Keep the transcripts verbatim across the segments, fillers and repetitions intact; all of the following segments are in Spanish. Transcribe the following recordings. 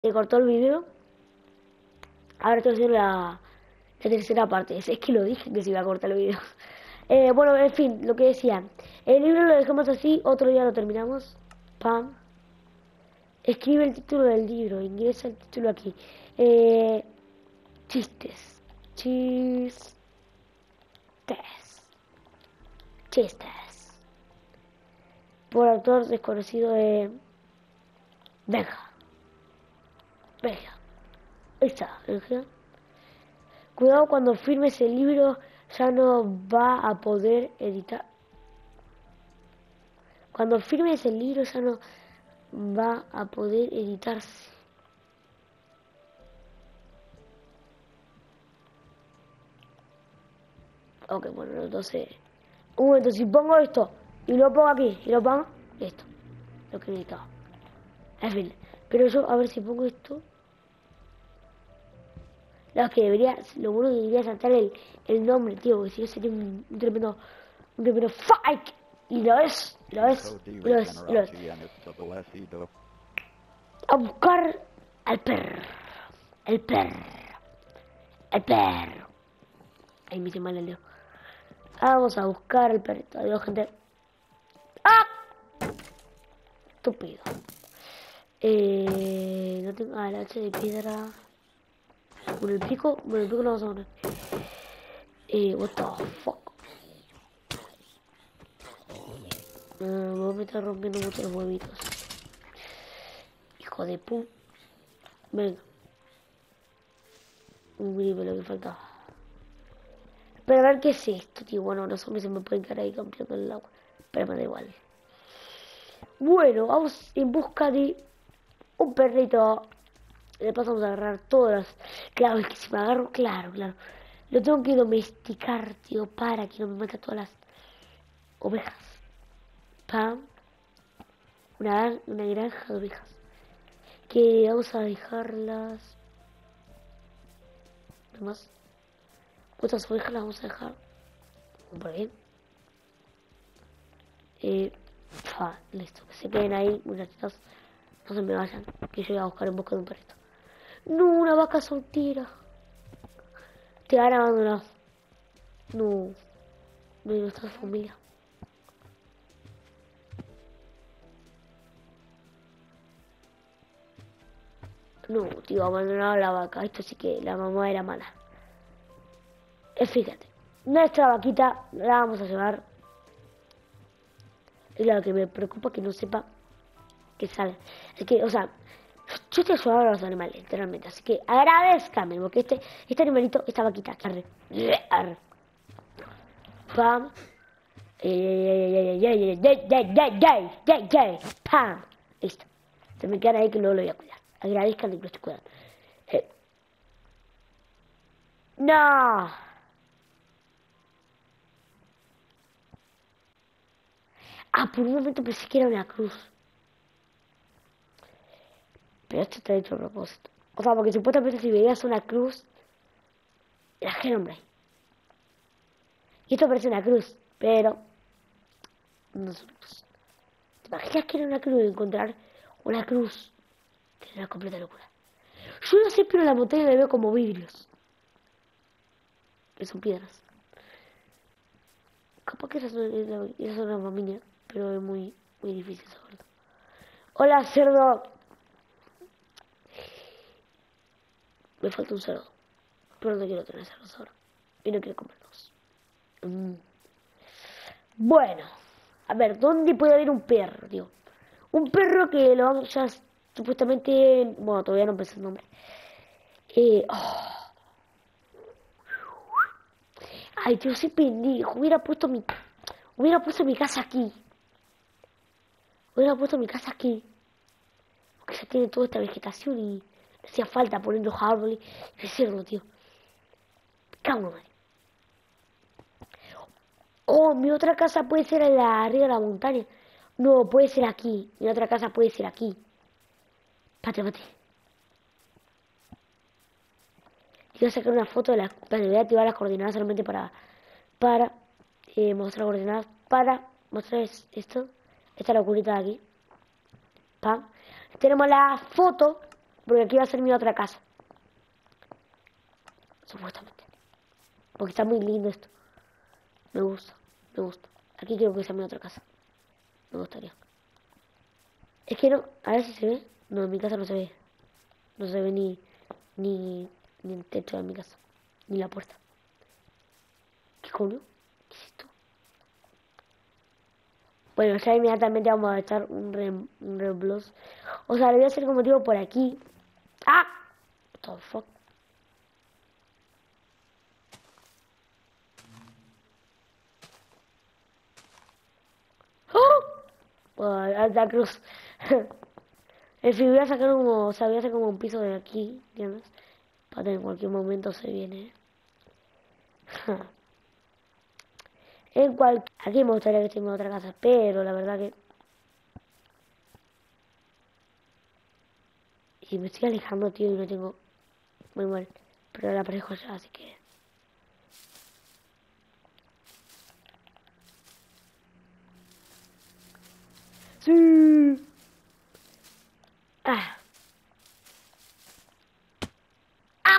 Se cortó el video. Ahora estoy haciendo la, la tercera parte. Es, es que lo dije que se iba a cortar el video. Eh, bueno, en fin, lo que decía. El libro lo dejamos así, otro día lo terminamos. Pam. Escribe el título del libro, ingresa el título aquí. Eh, chistes. Chistes. Chistes. Por autor desconocido de... Venga. Venga. Ahí está. Venga. Cuidado cuando firmes el libro, ya no va a poder editar. Cuando firmes el libro ya no va a poder editarse. Ok, bueno, entonces... Un momento, si pongo esto y lo pongo aquí y lo pongo, esto, lo que necesitaba. En fin, pero yo a ver si pongo esto. No, es que debería, lo bueno que debería saltar el, el nombre, tío, porque si no sería un, un tremendo, un tremendo fake. Y lo es, lo es, y lo es, y lo es. A buscar al perro, el perro, el perro. Ahí me hice mal el dedo. Vamos a buscar al perrito. Adiós, gente. ¡Ah! Estúpido. Eh, no tengo... Ah, el hacha de piedra. Bueno, el pico... Bueno, el pico lo vamos a poner. Eh, what the fuck. Uh, me voy a meter rompiendo mucho los huevitos. Hijo de pu... Venga. Un gripe lo que faltaba. Pero a ver qué es esto, tío. Bueno, los zombies se me pueden quedar ahí campeando en el agua. Pero me da igual. Bueno, vamos en busca de un perrito. Le pasamos a agarrar todas. Claro, es que si me agarro, claro, claro. Lo tengo que domesticar, tío, para que no me mata todas las ovejas. Pam. Una, una granja de ovejas. Que vamos a dejarlas. Nomás. ¿Cuántas ovejas las vamos a dejar? Por ahí. Eh, fa, listo. Que se queden ahí, muchachitos. No se me vayan. Que yo voy a buscar en busca de un perrito. No, una vaca soltera. Te han abandonado. No. No hay nuestra familia. No, tío, abandonado la vaca. Esto sí que la mamá era mala. Eh, fíjate. Nuestra vaquita la vamos a llevar. Es lo que me preocupa que no sepa que sale. Es que, o sea, yo estoy ayudando a los animales, literalmente. Así que agradezcanme, porque este, este animalito, esta vaquita, arre, arre. Pam. Pam. Listo. Se me quedan ahí que luego lo voy a cuidar. Agradezcan que lo estoy cuidando. Eh. No. Ah, por un momento pensé que era una cruz. Pero esto está hecho a propósito. O sea, porque supuestamente si veías una cruz, era Hellboy. Y esto parece una cruz, pero no es una cruz. ¿Te imaginas que era una cruz y encontrar una cruz? Que era una completa locura. Yo no sé, pero la montaña la veo como vidrios. Que son piedras. Capaz que esa es una, esa es una familia, pero es muy, muy difícil saberlo. Hola, cerdo. Me falta un cerdo. Pero no quiero tener cerdos ahora. Y no quiero comerlos. Mm. Bueno. A ver, ¿dónde puede haber un perro, tío? Un perro que lo vamos ya supuestamente... Bueno, todavía no empecé el nombre. Eh... Oh. Ay, tío, soy pendejo. Hubiera puesto mi... Hubiera puesto mi casa aquí. Hubiera puesto mi casa aquí. Porque ya tiene toda esta vegetación y... No hacía falta poner los árboles y cerdo, tío. Cago, madre. Oh, mi otra casa puede ser en la arriba de la montaña. No, puede ser aquí. Mi otra casa puede ser aquí. Pate, pate. Voy a sacar una foto de la... Voy a activar las coordenadas solamente para... Para... Eh, mostrar coordenadas. Para mostrar esto. Esta locurita de aquí. Pam. Tenemos la foto Porque aquí va a ser mi otra casa. Supuestamente. Porque está muy lindo esto. Me gusta, me gusta. Aquí quiero que sea mi otra casa. Me gustaría. Es que no, a ver si se ve. No, en mi casa no se ve. No se ve ni, ni, ni el techo de mi casa. Ni la puerta. ¿Qué coño? ¿Qué es esto? Bueno, ya inmediatamente vamos a echar un, re, un reblos. O sea, le voy a hacer como digo por aquí. ¡Ah! What the fuck? ¡Oh! Bueno, Alta Cruz. En fin, voy a sacar como, o sea, voy a hacer como un piso de aquí, ¿entiendes? Para que en cualquier momento se viene. En cual... Aquí me gustaría que esté en otra casa, pero la verdad que... Y me estoy alejando, tío, y no tengo... Muy mal. Pero la parejo ya, así que... ¡Sí! ¡Ah! ¡Ah!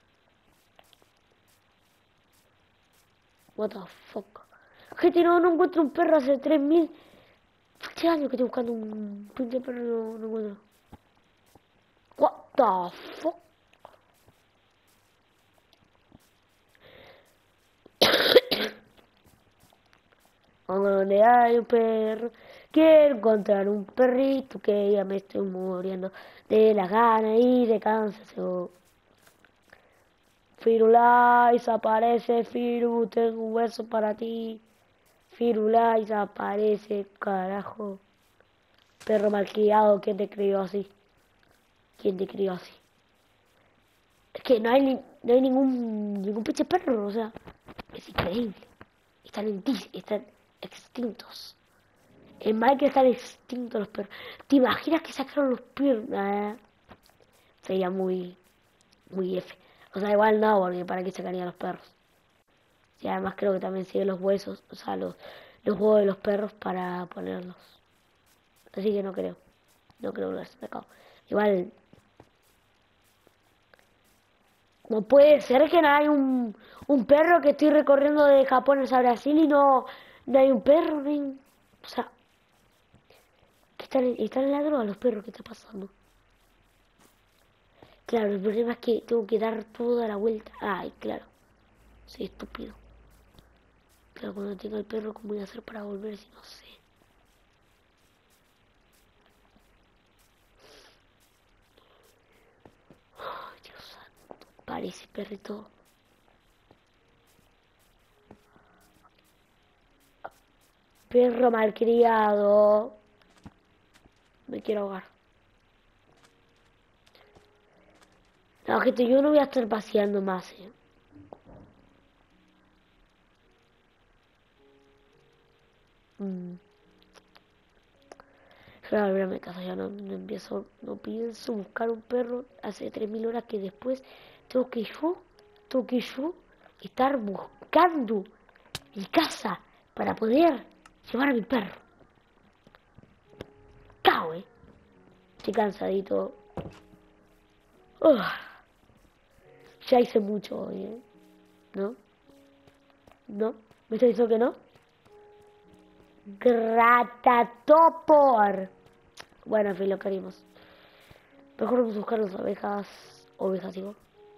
What the fuck. Gente, no, no encuentro un perro hace tres mil... Hace años que estoy buscando un pinche perro, no, no encuentro. What the fuck. Donde hay un perro, quiero encontrar un perrito que ya me estoy muriendo de las ganas y de cansancio. Firulais aparece, Firu, tengo un hueso para ti. Firulais aparece, carajo. Perro malcriado, ¿quién te crió así? ¿Quién te crió así? Es que no hay, ni, no hay ningún, ningún pinche perro, o sea, es increíble. Están en ti, están extintos. En Minecraft están extintos los perros. ¿Te imaginas que sacaron los perros? Nah, sería muy, muy F. O sea, igual no, porque para qué sacarían los perros. Y además creo que también siguen los huesos, o sea, los, los huevos de los perros para ponerlos. Así que no creo. No creo que lo hayan sacado. Igual, no puede ser que no hay un, un perro que estoy recorriendo de Japón a Brasil y no, no hay un perro, no hay un- o sea, que están, están en la droga los perros, ¿qué está pasando? Claro, el problema es que tengo que dar toda la vuelta. Ay, claro. Soy estúpido. Claro, cuando tenga el perro, ¿cómo voy a hacer para volver si no sé? Ay, Dios santo. Parece perrito. Perro malcriado. Me quiero ahogar. No, gente, yo no voy a estar paseando más, eh. Mm. Claro, mira, mi casa ya no, no empiezo, no pienso buscar un perro hace tres mil horas que después tengo que yo, tengo que yo estar buscando mi casa para poder llevar a mi perro. Cao, eh. Estoy cansadito. Ugh. Ya hice mucho hoy, eh. ¿No? ¿No? ¿Me está diciendo que no? Gratatopor. Bueno, en fin, lo querimos. Mejor vamos a buscar las ovejas. Ovejas, digo.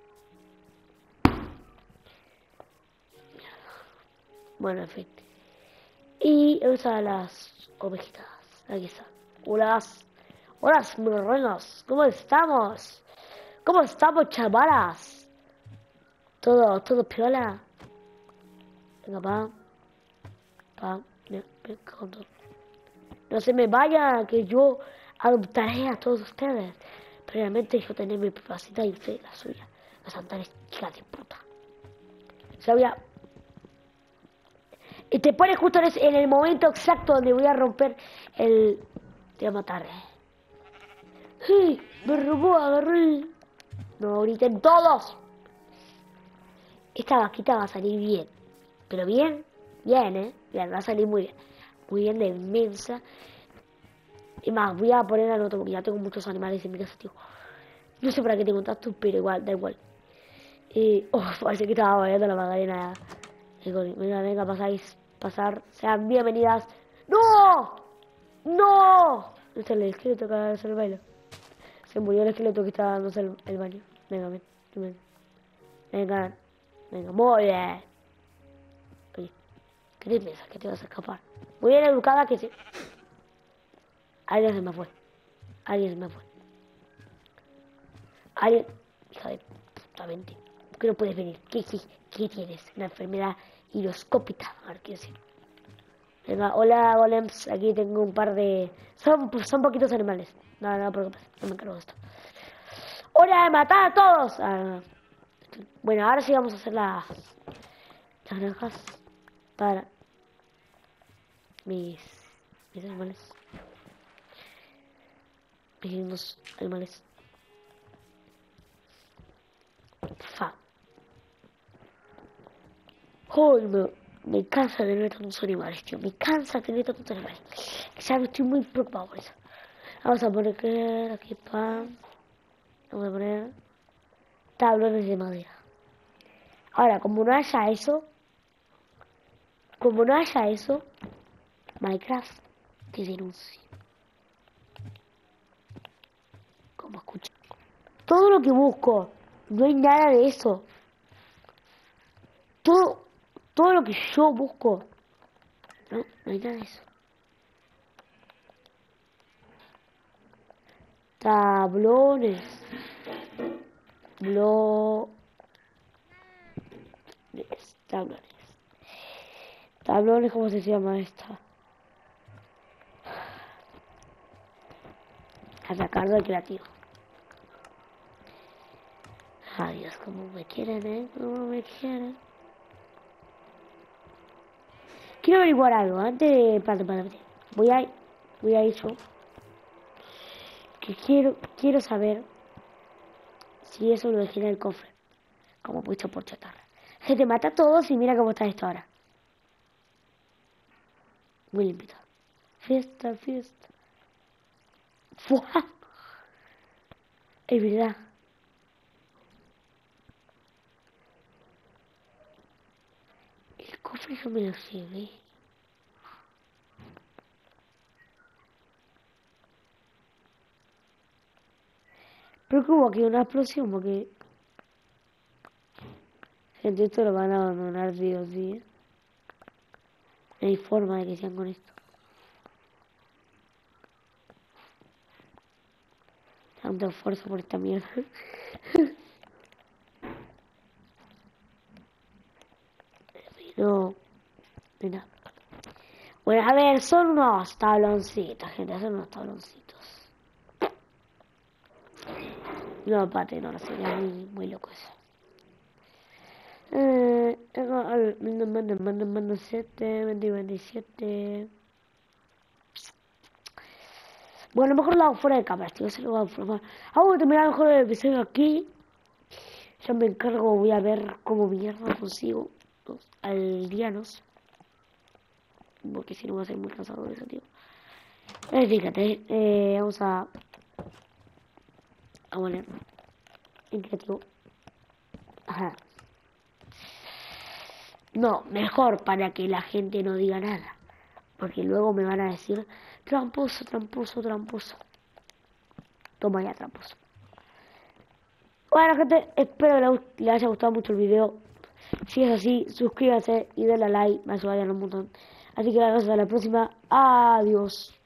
Bueno, en fin. Y vamos a las ovejitas. Aquí están. Hola. Hola, mis reinos. ¿Cómo estamos? ¿Cómo estamos, chavalas? Todo, todo piola. Venga, pa. Pa. Me, me conto. No se me vaya, que yo adoptaré a todos ustedes. Previamente yo tener mi privacidad y usted la suya. La santa chica de puta. Sabía. Y te pones justo en, ese, en el momento exacto donde voy a romper el... Te voy a matar, eh. ¡Sí! Me robó, agarró el... No griten todos. Esta vaquita va a salir bien. Pero bien, bien, eh. Bien, va a salir muy bien. Muy bien de inmensa. Y más, voy a poner al otro porque ya tengo muchos animales en mi casa, tío. No sé para qué tengo tanto, pero igual, da igual. Eh, oh, parece que estaba bailando la Magdalena. Venga, venga, pasáis, pasar, sean bienvenidas. ¡No! ¡No! Es el esqueleto que va a hacer el baile. Se murió el esqueleto que estaba dándose el, el baño. Venga, ven, ven. Venga, venga, muy bien. Oye, ¿qué te piensas que te vas a escapar? Muy bien educada que sí. Alguien se me fue. Alguien se me fue. Alguien. Hija de puta mente. ¿Por qué no puedes venir? ¿Qué, qué, qué tienes? Una enfermedad hiroscópica. A ver qué decir. Venga, hola golems. Aquí tengo un par de. Son, son poquitos animales. No, no, no, preocupes. No me encargo de esto. ¡Hora de matar a todos! Ah, bueno, ahora sí vamos a hacer las, las granjas para mis, mis animales. Mis lindos animales. Fa. Hoy me, me cansa tener tantos animales, tío. Me cansa tener tantos animales. Ya me estoy muy preocupado por eso. Vamos a poner que aquí pan. Vamos a poner tablones de madera. Ahora, como no haya eso, como no haya eso, Minecraft te denuncia. Como escucha. Todo lo que busco, no hay nada de eso. Todo, todo lo que yo busco, no, no hay nada de eso. Tablones. Blo... Tablones. Tablones, ¿cómo se llama esta? Atacar del creativo. Adiós, como me quieren, eh, como me quieren. Quiero averiguar algo antes de... Para, para, para. Voy a... Voy a ir yo. Que quiero... Quiero saber si eso lo dejé en el cofre. Como puesto por chatarra. Se te mata a todos y mira cómo está esto ahora. Muy limpito. Fiesta, fiesta. ¡Fua! Es verdad. El cofre yo me lo llevé. Pero que hubo aquí una explosión porque... Gente, esto lo van a abandonar sí o sí, ¿eh? No hay forma de que sean con esto. Tanto esfuerzo por esta mierda. No, no, nada. Bueno, a ver, son unos tabloncitos, gente, son unos tabloncitos. No, aparte, no, no sería muy, muy loco eso. Eh, manda, manda, manda, manda, siete, veinte, veintisiete. Bueno, a lo mejor lo hago fuera de cámara, tío, se lo hago fuera. Vamos a terminar mejor el episodio aquí. Ya me encargo, voy a ver cómo mierda consigo los aldeanos. Porque si no va a ser muy cansado de eso, tío. Eh, fíjate, eh, vamos a... A poner... En creativo. Ajá. No, mejor para que la gente no diga nada. Porque luego me van a decir, tramposo, tramposo, tramposo. Toma ya, tramposo. Bueno, gente, espero que les haya gustado mucho el video. Si es así, suscríbanse y denle a like, me ayudarían un montón. Así que hasta la próxima. Adiós.